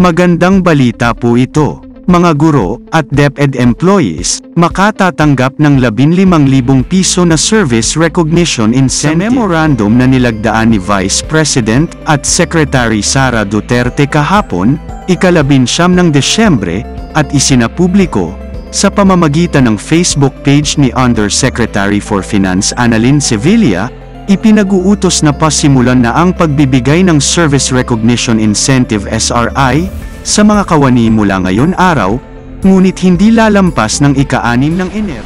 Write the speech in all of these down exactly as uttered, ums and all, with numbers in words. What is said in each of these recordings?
Magandang balita po ito. Mga guro at DepEd employees, makatatanggap ng labinlimang libong piso na service recognition incentive. Sa memorandum na nilagdaan ni Vice President at Secretary Sara Duterte kahapon, ikalabinsyam ng Desyembre, at isinapubliko, sa pamamagitan ng Facebook page ni Undersecretary for Finance Annalyn Sevilla, ipinag-uutos na pasimulan na ang pagbibigay ng Service Recognition Incentive S R I, sa mga kawani mula ngayon araw, ngunit hindi lalampas ng ika-anim ng Enero.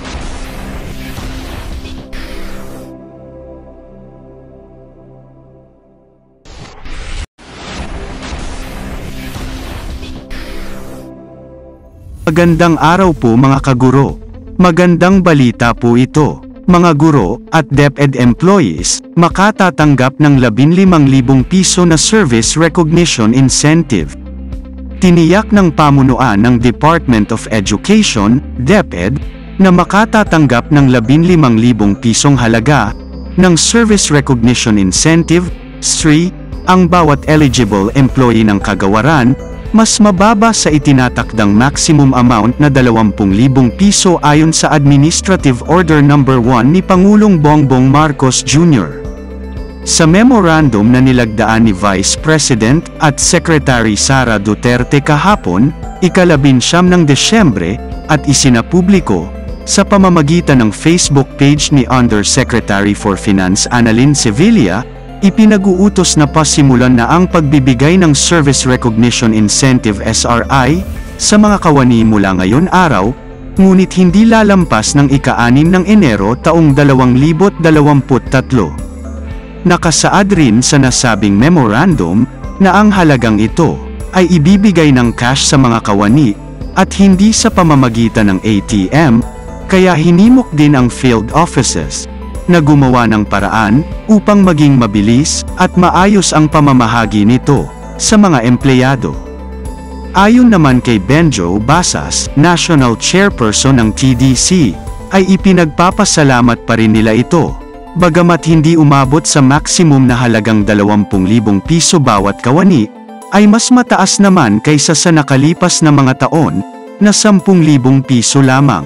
Magandang araw po mga kaguro. Magandang balita po ito. Mga guro at DepEd employees, makatatanggap ng labinlimang libong piso na Service Recognition Incentive. Tiniyak ng pamunuan ng Department of Education, DepEd, na makatatanggap ng labinlimang libong pisong halaga ng Service Recognition Incentive, S R I, ang bawat eligible employee ng kagawaran, mas mababa sa itinatakdang maximum amount na dalawampung libong piso ayon sa Administrative Order number one ni Pangulong Bongbong Marcos Junior Sa memorandum na nilagdaan ni Vice President at Secretary Sara Duterte kahapon, ikalabinsyam ng Desyembre, at isinapubliko, sa pamamagitan ng Facebook page ni Undersecretary for Finance Annalyn Sevilla, ipinag-uutos na pasimulan na ang pagbibigay ng Service Recognition Incentive S R I, sa mga kawani mula ngayon araw, ngunit hindi lalampas ng ika-anim ng Enero taong dalawang libo't dalawamput tatlo. Nakasaad rin sa nasabing memorandum, na ang halagang ito, ay ibibigay ng cash sa mga kawani, at hindi sa pamamagitan ng A T M, kaya hinimok din ang field offices, na gumawa ng paraan, upang maging mabilis, at maayos ang pamamahagi nito, sa mga empleyado. Ayon naman kay Benjo Basas, National Chairperson ng T D C, ay ipinagpapasalamat pa rin nila ito. Bagamat hindi umabot sa maximum na halagang dalawampung libong piso bawat kawani, ay mas mataas naman kaysa sa nakalipas na mga taon, na sampung libong piso lamang.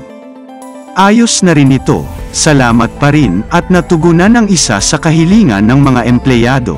Ayos na rin ito, salamat pa rin, at natugunan ang isa sa kahilingan ng mga empleyado.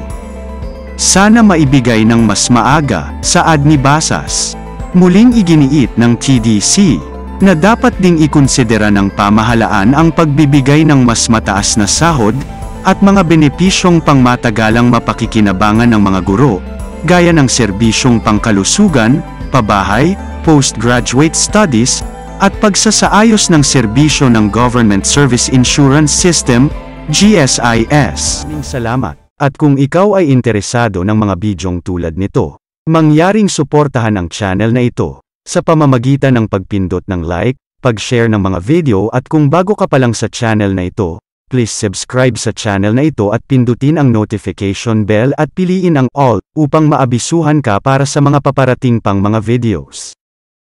Sana maibigay ng mas maaga, saad ni Basas. Muling iginiit ng T D C, na dapat ding ikonsidera ng pamahalaan ang pagbibigay ng mas mataas na sahod, at mga benepisyong pangmatagalang mapakikinabangan ng mga guro, gaya ng serbisyong pangkalusugan, pabahay, postgraduate studies, at pagsasaayos ng serbisyo ng Government Service Insurance System, G S I S. Salamat. At kung ikaw ay interesado ng mga bidyong tulad nito, mangyaring suportahan ang channel na ito, sa pamamagitan ng pagpindot ng like, pag-share ng mga video, at kung bago ka pa lang sa channel na ito, please subscribe sa channel na ito at pindutin ang notification bell at piliin ang all, upang maabisuhan ka para sa mga paparating pang mga videos.